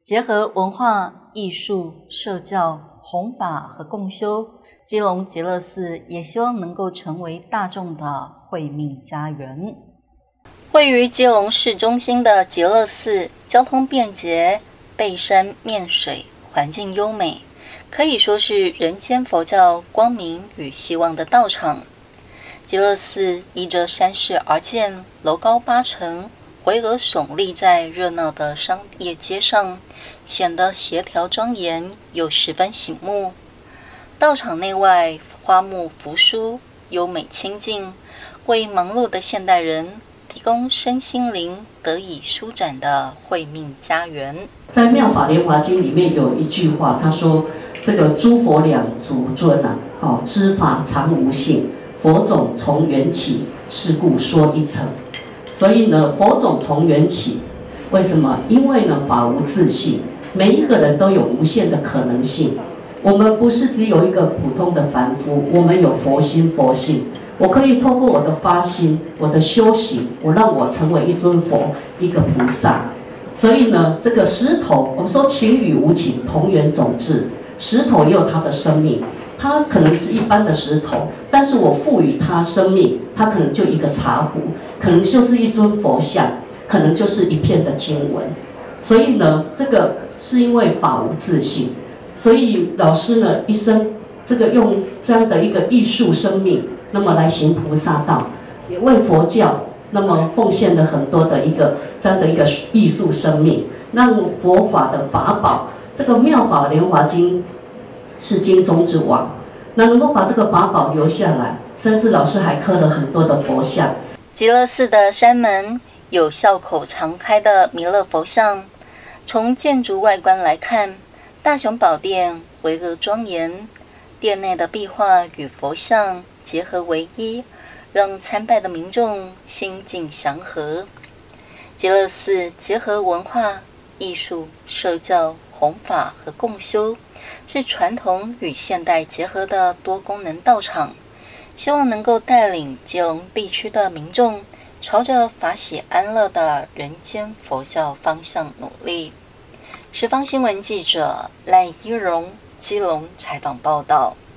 结合文化、艺术、社教、弘法和共修，基隆极乐寺也希望能够成为大众的慧命家园。位于基隆市中心的极乐寺，交通便捷，背山面水，环境优美，可以说是人间佛教光明与希望的道场。极乐寺依着山势而建，楼高8层，巍峨耸立在热闹的商业街上，显得协调庄严又十分醒目。道场内外花木扶疏，优美清净，为忙碌的现代人提供身心灵得以舒展的慧命家园。 在《妙法莲华经》里面有一句话，他说：“这个诸佛两足尊啊，知法常无性，佛种从缘起，是故说一层。”所以呢，佛种从缘起，为什么？因为呢，法无自性，每一个人都有无限的可能性。我们不是只有一个普通的凡夫，我们有佛心佛性。我可以透过我的发心，我的修行，我让我成为一尊佛，一个菩萨。所以呢，这个石头，我们说情与无情同源种质，石头也有它的生命，它可能是一般的石头，但是我赋予它生命，它可能就一个茶壶，可能就是一尊佛像，可能就是一片的经文。所以呢，这个是因为法无自性，所以老师呢一生这个用这样的一个艺术生命，那么来行菩萨道，也为佛教那么奉献了很多的一个这样的一个艺术生命，让佛法的法宝，这个妙法莲华经是经中之王，那能够把这个法宝留下来，甚至老师还刻了很多的佛像。 极乐寺的山门有笑口常开的弥勒佛像，从建筑外观来看，大雄宝殿巍峨庄严，殿内的壁画与佛像结合为一，让参拜的民众心境祥和。极乐寺结合文化、艺术、社教、弘法和共修，是传统与现代结合的多功能道场，希望能够带领基隆地区的民众朝着法喜安乐的人间佛教方向努力。十方新闻记者赖依荣基隆采访报道。